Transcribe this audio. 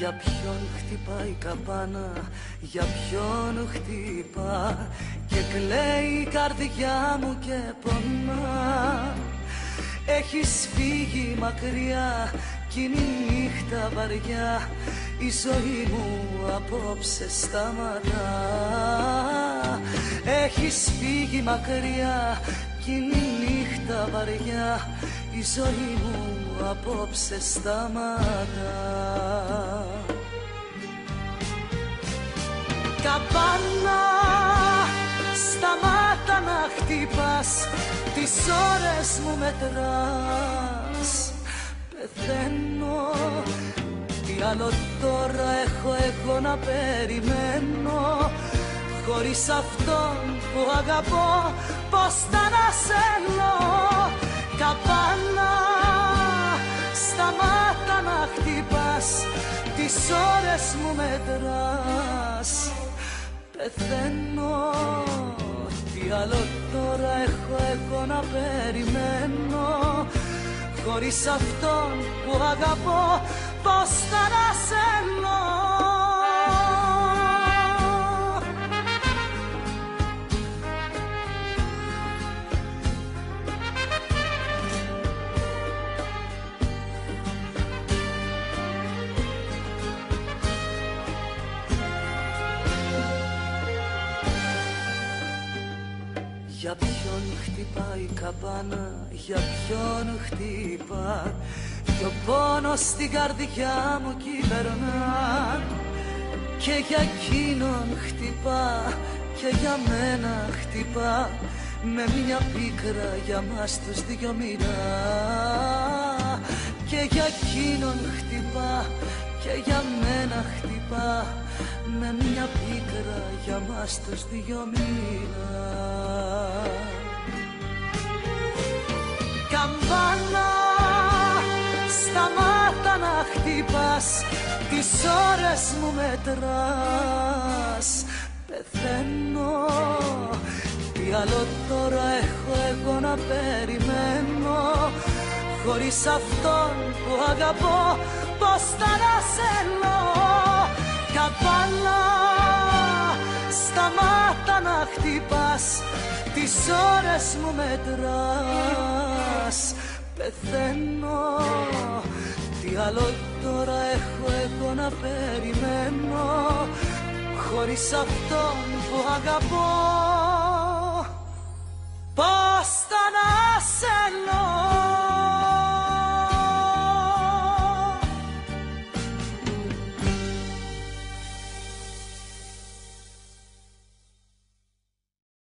Για ποιον χτυπάει η καμπάνα, για ποιον χτυπά και κλαίει η καρδιά μου και πονά. Έχεις φύγει μακριά κι είναι η νύχτα βαριά, η ζωή μου απόψε σταματά. Έχεις φύγει μακριά κι είναι η νύχτα βαριά, η ζωή μου απόψε σταματά. Καμπάνα, σταμάτα να χτυπάς, τις ώρες μου μετράς. Πεθαίνω, τι άλλο τώρα έχω εγώ να περιμένω, χωρίς αυτόν που αγαπώ πως θα να σε εννοώ. Καμπάνα, σταμάτα να χτυπάς, τις ώρες μου μετράς. Πεθαίνω, τι άλλο τώρα έχω εγώ να περιμένω, χωρίς αυτόν που αγαπώ πως θα να σε εννοώ. Για ποιον χτυπάει η καμπάνα, για ποιον χτυπά, ποιο πόνο στην καρδιά μου κυβερνά. Και για εκείνον χτυπά και για μένα χτυπά, με μια πίκρα για μας τους δυο μοιρά. Και για εκείνον χτυπά και για μένα χτυπά, με μια πίκρα για μας τους δυο μοιρά. Καμπάνα, σταμάτα να χτυπάς, τις ώρες μου μετράς. Πεθαίνω, τι άλλο τώρα έχω εγώ να περιμένω, χωρίς αυτόν που αγαπώ πως θα να σε εννοώ. Καμπάνα, σταμάτα να χτυπάς, τις ώρες μου μετράς. Πεθαίνω, τι άλλο τώρα έχω εγώ να περιμένω, χωρίς αυτόν που αγαπώ πως θα